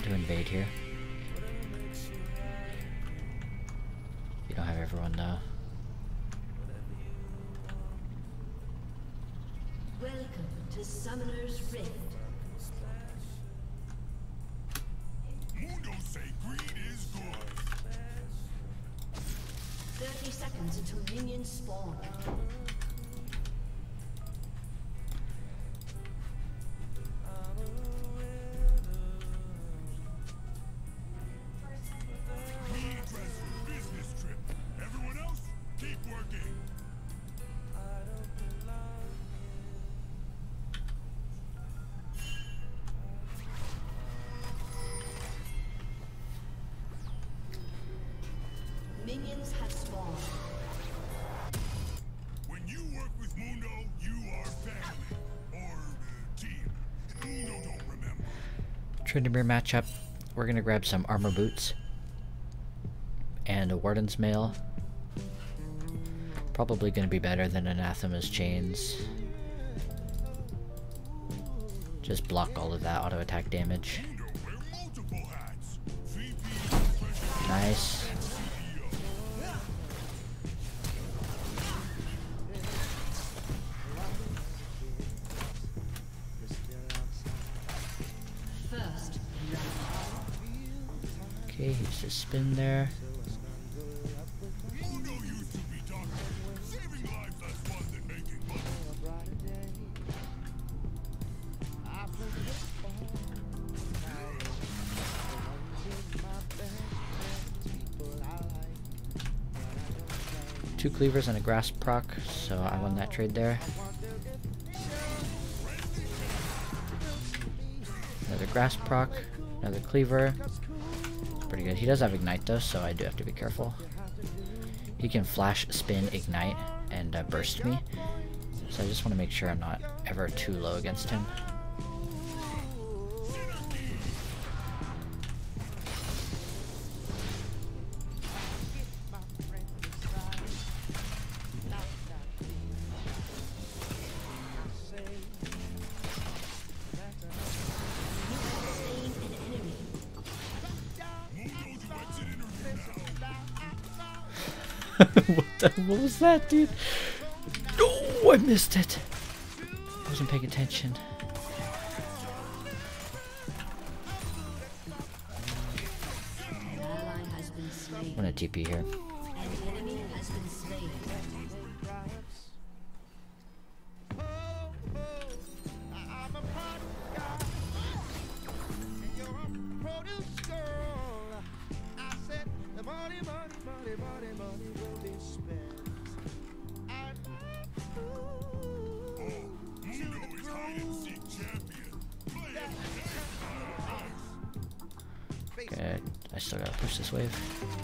to invade here. You don't have everyone though. Welcome to Summoner's Rift. Mundo say greed is good. 30 seconds until minions spawn. Me dress for business trip. Everyone else, keep working. Minions have spawned. When you work with Mundo, you are family. Or team. Mundo don't remember. Tryndamere matchup. We're gonna grab some armor boots and a warden's mail. Probably gonna be better than Anathema's chains. Just block all of that auto attack damage. Mundo wear multiple hats. VP, Nice. First, Okay, he's just spin there. Mundo used to be doctor. Saving lives less fun than making money. Two cleavers and a grass proc, so I won that trade there. Another grass proc, another cleaver. It's pretty good. He does have ignite though, so I do have to be careful. He can flash, spin, ignite, and burst me. So I just want to make sure I'm not ever too low against him. What was that, dude? No, I missed it. I wasn't paying attention. an ally has been slain. I'm gonna TP here. An enemy has been slain. Mundo is hide and seek champion. Play it. Okay, I still gotta push this wave.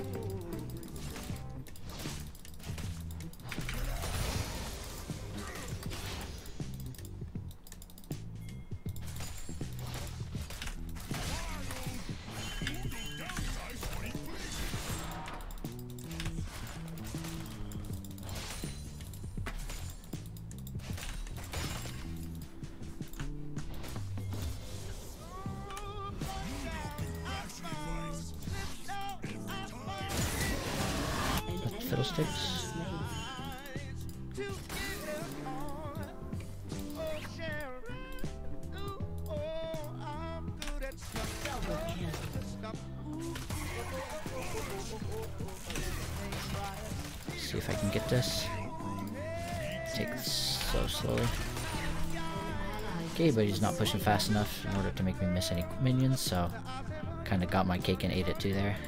Fiddlesticks. See if I can get this. Take this so slowly. Okay, but he's not pushing fast enough in order to make me miss any minions, so kind of got my cake and ate it too there.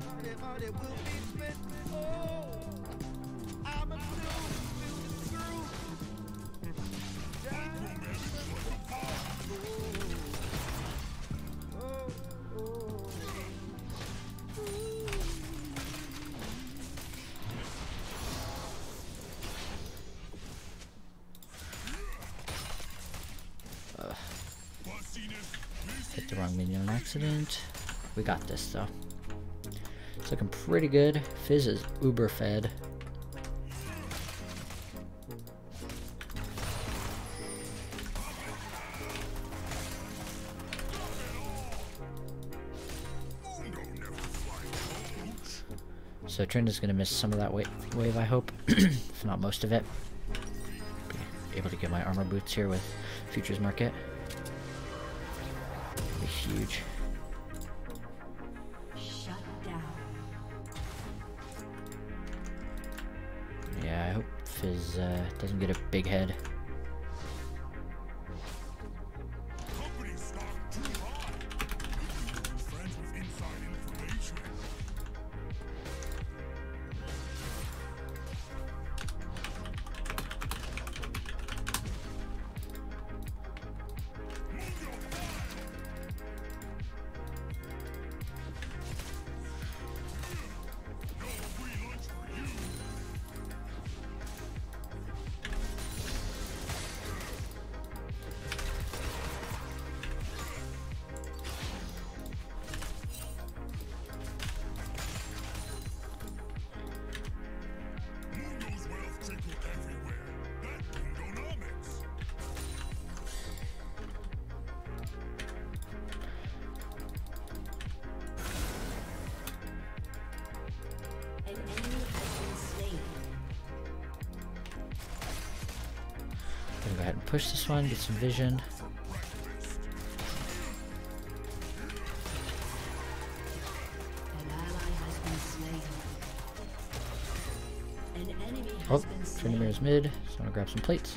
Hit the wrong minion on accident. We got this though. It's looking pretty good. Fizz is uber fed. So Tryndamere's gonna miss some of that wave, I hope, if not most of it. Be able to get my armor boots here with futures market. Be huge. Shut down. Yeah, I hope Fizz doesn't get a big head. Company stock too high. Friends with inside information. Mundo's wealth trickled everywhere. That Mundonomics. An enemy has been slain. Gonna go ahead and push this one, get some vision. An ally has been slain. An enemy Oh, has been slain. Tryndamere's mid, so I'm gonna grab some plates.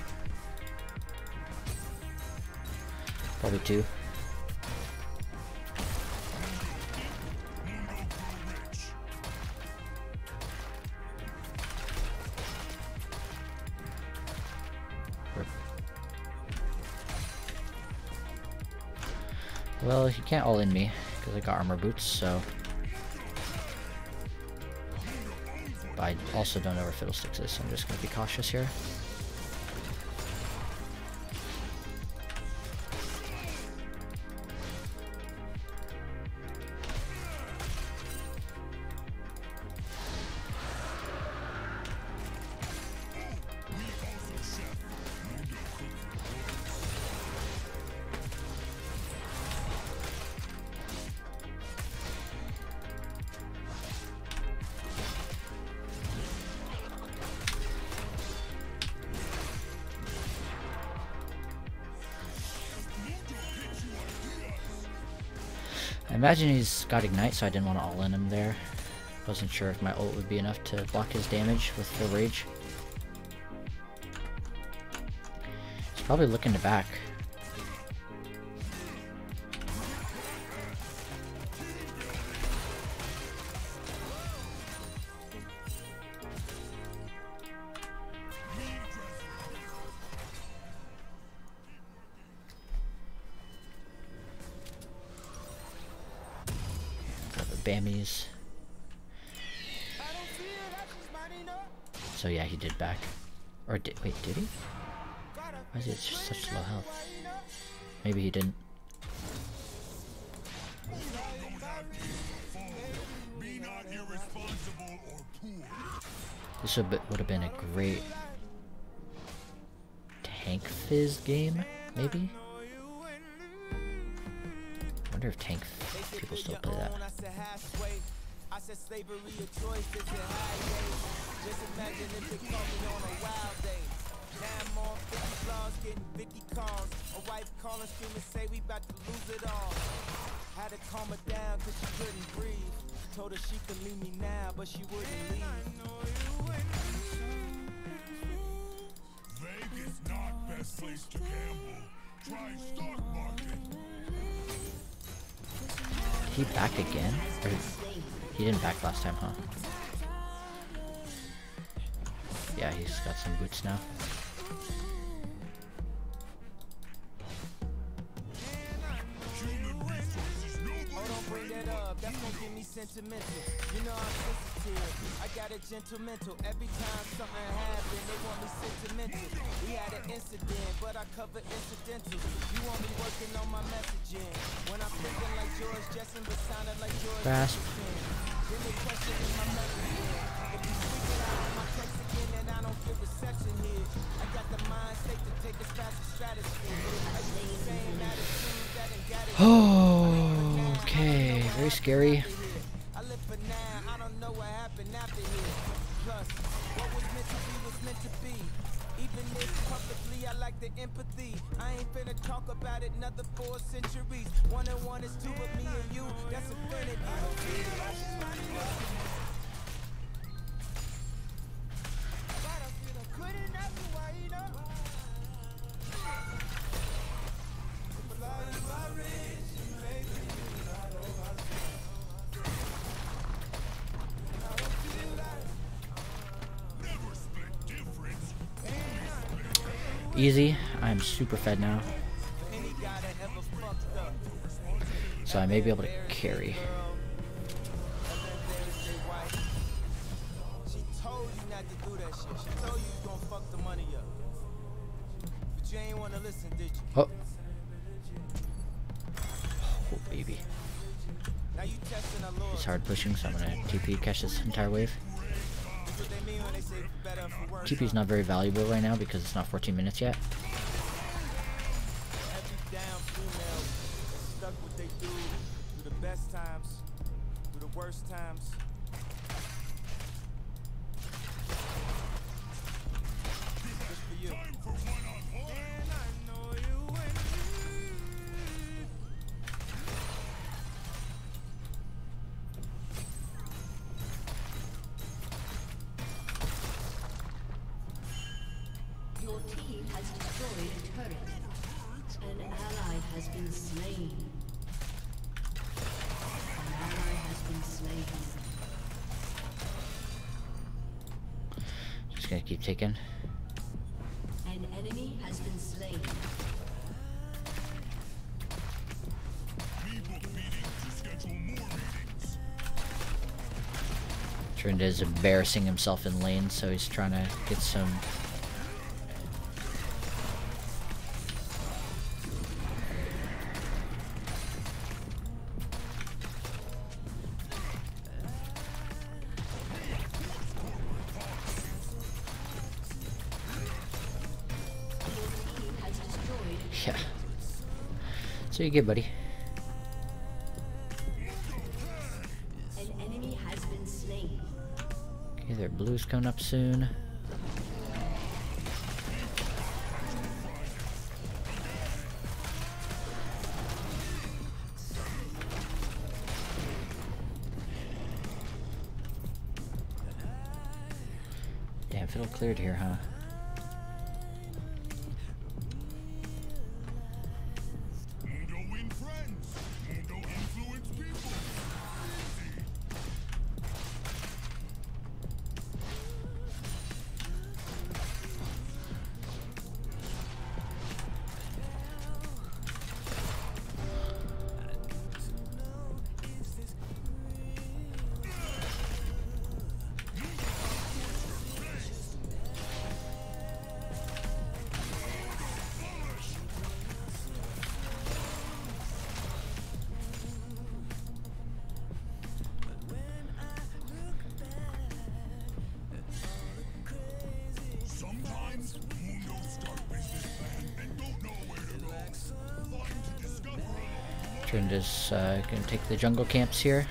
Probably 2. Mundo grew rich. Well, he can't all in me, because I got armor boots, so... But I also don't know where Fiddlesticks is, so I'm just gonna be cautious here. I imagine he's got Ignite, so I didn't want to all in him there. Wasn't sure if my ult would be enough to block his damage with full rage. He's probably looking to back. Bammies. So yeah, he did back. Or wait, did he? Why is he at such low health? Maybe he didn't. Be not irresponsible or poor. This would have been a great tank Fizz game, maybe? I wonder if tank people still play that. I said slavery a choice, it's a highway. Just imagine if it caught me on a wild day. Now I'm on 50 flaws, getting 50 calls. A wife calling, screaming, say we about to lose it all. Had to calm her down cause she couldn't breathe. Told her she could leave me now, but she wouldn't leave. Vegas not best place to gamble. Try stock market. He back again? Or he didn't back last time, huh? Yeah, he's got some boots now. That's gonna get me sentimental. You know I'm sensitive. I got a gentlemental. Every time something happens, they want me sentimental. We had an incident, but I cover incidentals. You want me working on my messaging. When I'm thinking like George Jetson, but sounding like George Grasp. Then they questioning my messaging. If you speak it out on my text again, then I don't get reception here. I got the mind state to take us past the stratosphere. I see the same attitude that ain't got it. Oh, okay, very scary. I live for now, I don't don't know what happened after here. Plus, what was meant to be was meant to be. Even if publicly I like the empathy, I ain't finna talk about it another 4 centuries. 1 and 1 is 2, but me and you, that's infinity. Easy. I'm super fed now, so I may be able to carry. She told you not to do that shit. She told you you gonna fuck the money up. But you ain't wanna listen, did you? Oh. Oh, baby. Now you testing our Lord. He's hard pushing, so I'm gonna TP catch this entire wave. That's what they mean when they say better for worse. TP is not very valuable right now because it's not 14 minutes yet. Every damn female that's stuck what they do through the best times, through the worst times. Just for you. Time for one-on-one. And I know you and me. Your team has destroyed a turret. An ally has been slain. An ally has been slain. Just gonna keep taking. An enemy has been slain. We book meetings to schedule more meetings. Tryndamere is embarrassing himself in lane, so he's trying to get some. Team has destroyed. Yeah. So you get, buddy. An enemy has been slain. Okay, their blue's coming up soon. Damn, fiddle cleared here, huh? Mundo win friends. Mundo influence people. Sometimes Mundo start business and don't know where to go. Fun to discover along the way. Tryndamere's gonna take the jungle camps here.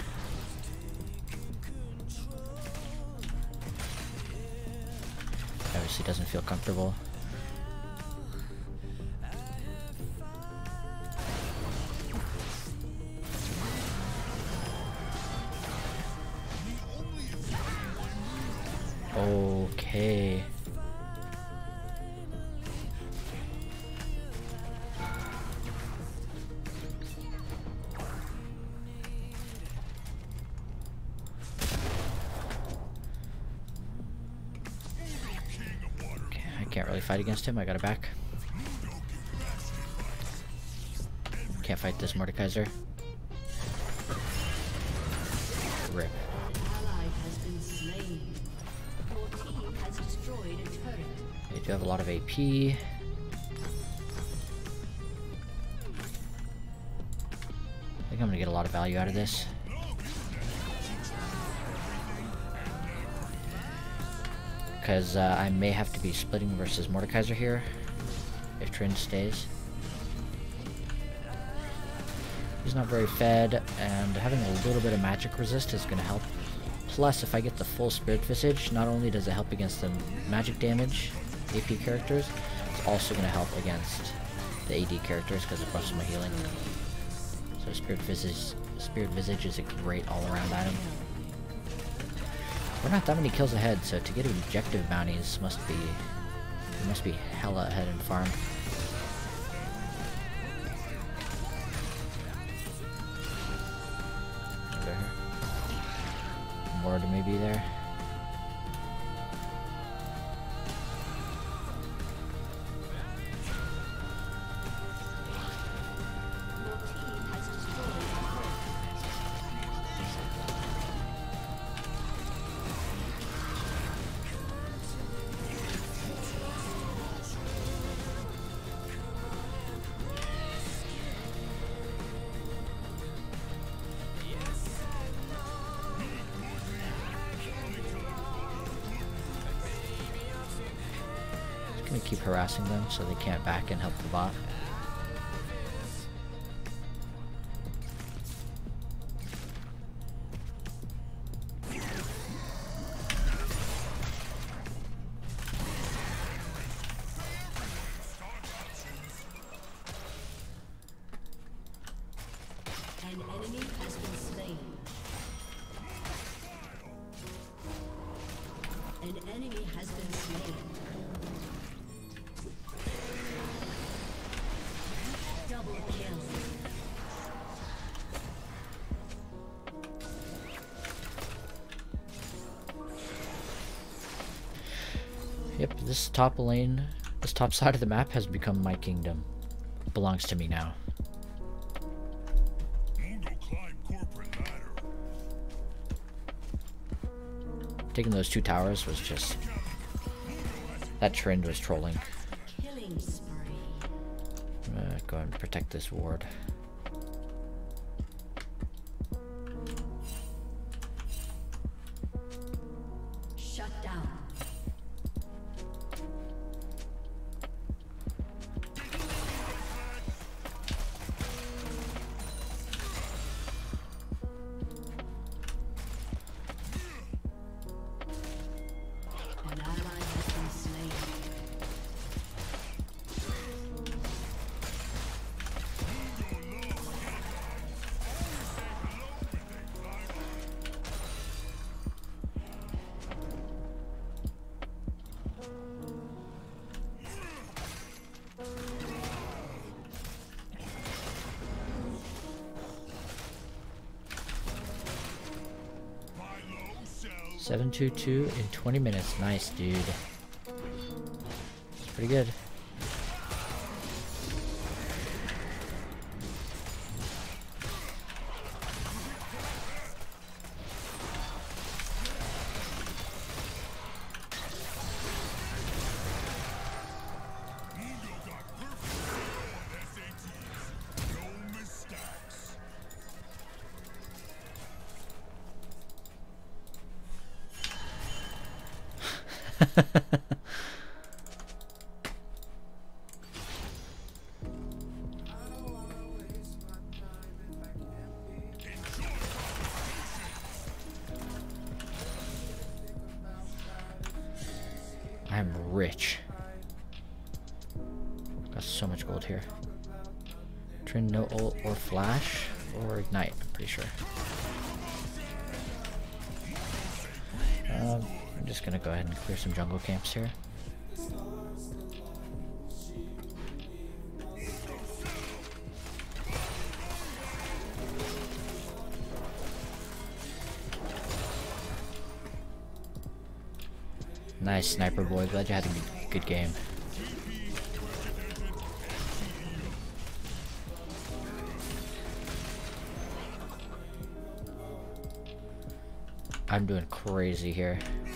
Obviously doesn't feel comfortable. Okay. Okay, I can't really fight against him. I got it back. Can't fight this Mordekaiser. Rip. Ally has been slain. Your team has destroyed a turret. They do have a lot of AP. I think I'm gonna get a lot of value out of this. Because I may have to be splitting versus Mordekaiser here if Trynd stays. He's not very fed, and having a little bit of magic resist is going to help. Plus, if I get the full Spirit Visage, not only does it help against the magic damage AP characters, it's also going to help against the AD characters because it buffs my healing. So Spirit Visage is a great all-around item. We're not that many kills ahead, so to get objective bounties must be hella ahead in farm. Over here. Ward may be there. Gonna keep harassing them so they can't back and help the bot. An enemy has been slain. An enemy has been slain. Double kill. Yep, this top lane, this top side of the map has become my kingdom. It belongs to me now. Mundo climb corporate ladder. Taking those 2 towers was just... that Trynd was trolling. Killing spree. I'm gonna go and protect this ward. Shut down. An ally has been slain. Buy low, sell 722 in 20 minutes. Nice, dude. It's pretty good. Mundo got perfect SATs. No mistakes. I'm rich. Got so much gold here. Trynd no ult or flash or ignite, I'm pretty sure. I'm just gonna go ahead and clear some jungle camps here. Nice sniper boy, glad you had a good game. I'm doing crazy here.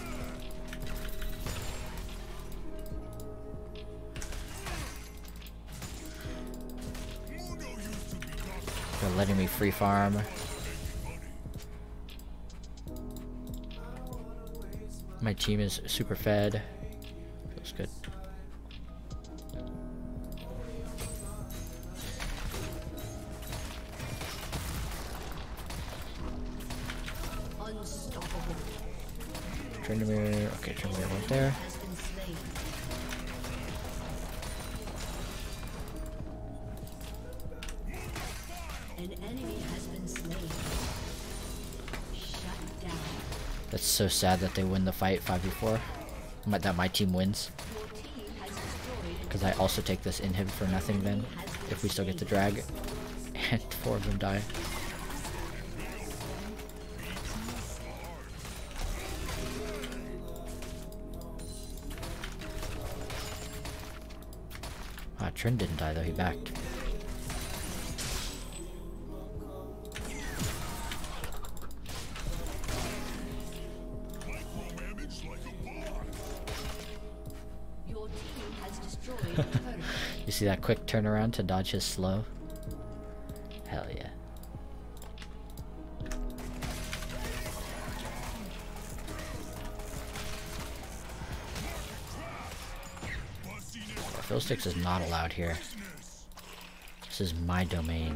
They're letting me free farm. My team is super fed. Feels good. Unstoppable. Tryndamere. Okay, Tryndamere went there. Has been slain. An enemy has been slain. Shut down. That's so sad that they win the fight 5v4. That my team wins. Your team has destroyed Because I also take this inhib for nothing then. If we still get the drag. And 4 of them die. Ah, Trynd didn't die though, he backed. your team has destroyed a turret. You see that quick turnaround to dodge his slow? Hell yeah. Fiddlesticks is not allowed here. This is my domain.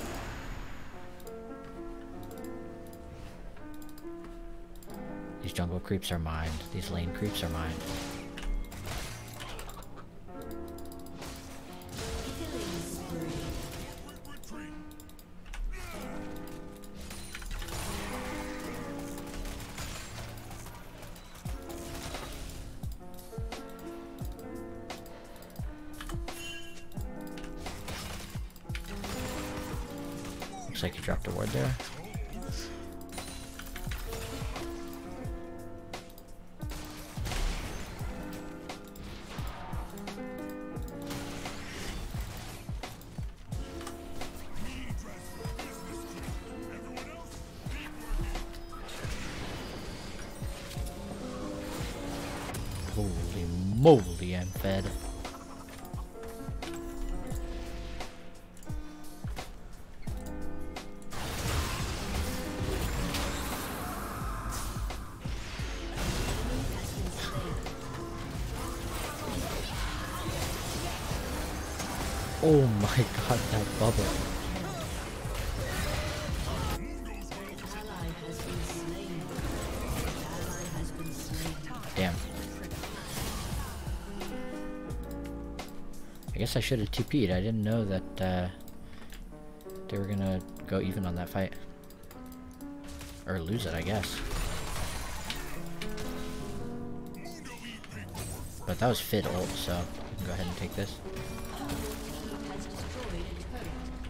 These jungle creeps are mine. These lane creeps are mine. Killing spree. Looks like he dropped a ward there. Holy moly, I'm fed. Oh my god, that bubble. Ally has been slain. Ally has been slain. Damn. I guess I should have TP'd. I didn't know that they were gonna go even on that fight. Or lose it, I guess. But that was Fid ult, so we can go ahead and take this. Team has destroyed a turret.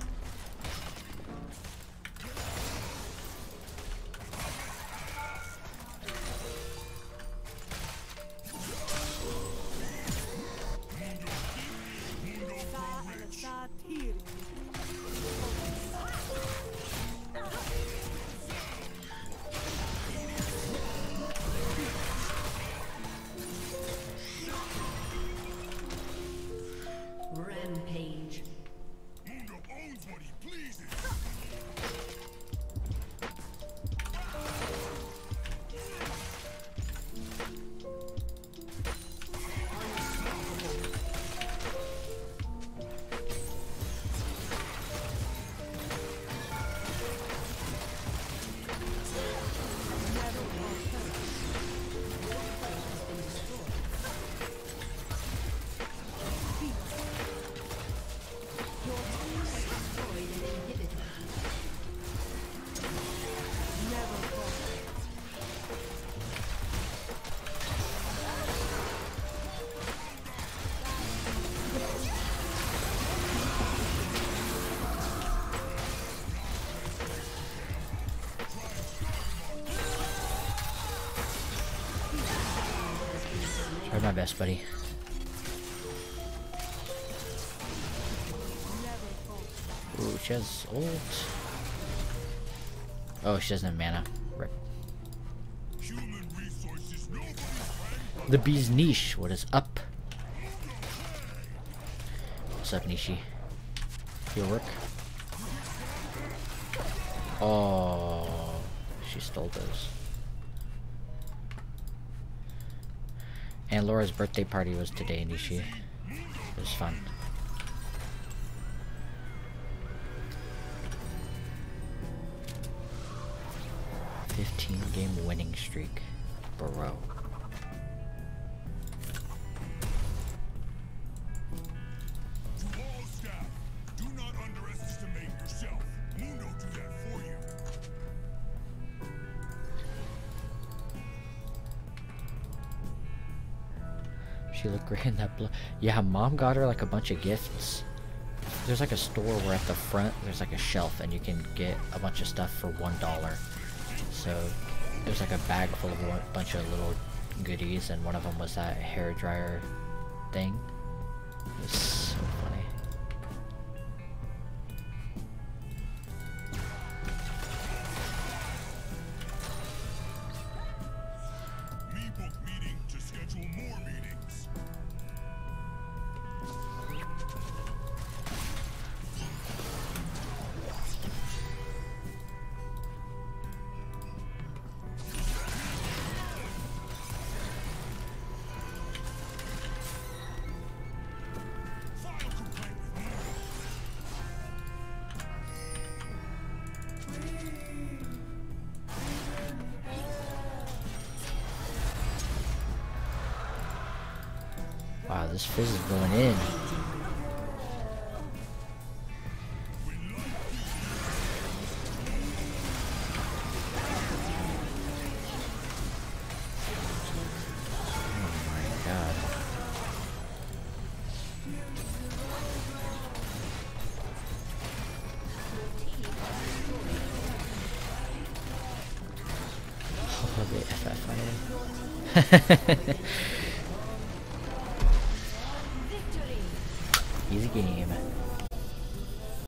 Rampage. Mundo owns what he pleases. Try my best, buddy. Ooh, she has ult. Oh, she doesn't have mana. Rip. Human resources, nobody's friend. The bee's niche. What is up? What's up, Nishi? Your work? Oh, she stole those. And Laura's birthday party was today, Nishi. It was fun. '15 game winning streak bro. To all staff, do not underestimate yourself. Mundo do that for you. She looked great in that blue. Yeah, mom got her like a bunch of gifts. There's like a store where at the front there's like a shelf and you can get a bunch of stuff for $1. So there's like a bag full of a bunch of little goodies, and one of them was that hair dryer thing. It was so funny. Me book meeting to schedule more meetings. File complaint with Mundo. Wow, this fizz is going in. Oh my god. Oh, the FF. Victory! Easy game.